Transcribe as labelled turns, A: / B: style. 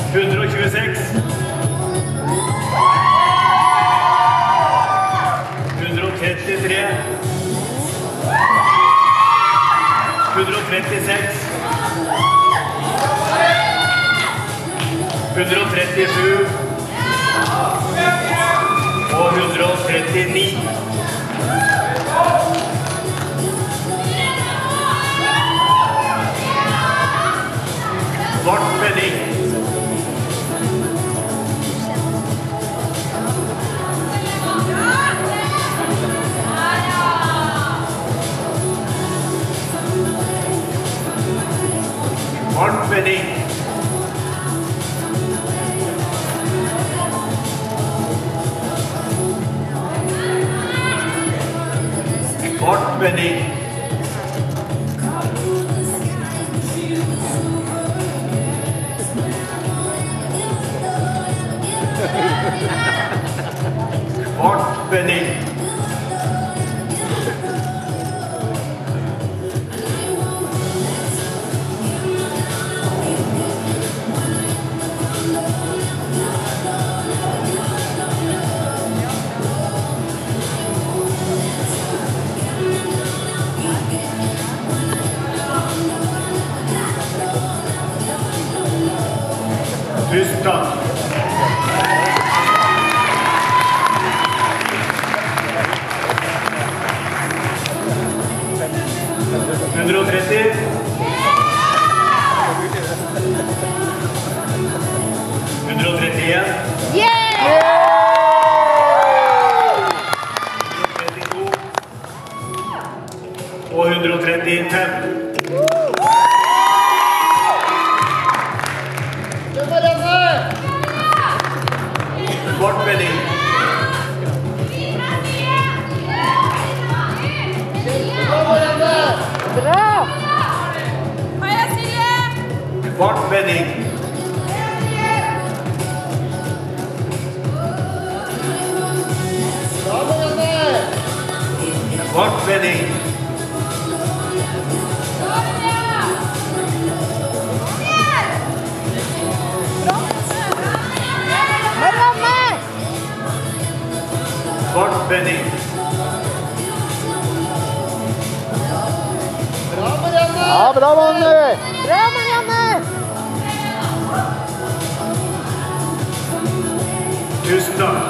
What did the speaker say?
A: 126. 133. 136. 137. Og 139. Svart spenning. Svart spenning. Svart spenning. Svart spenning. Tyskland. 130. 131. 132. Og 135. Svart spenning.
B: Bra!
C: Heia Silje!
A: Svart spenning. Svart spenning. Svart spenning.
B: Ja, bra, Magnus! Bra, Marianne!
A: Tusen takk.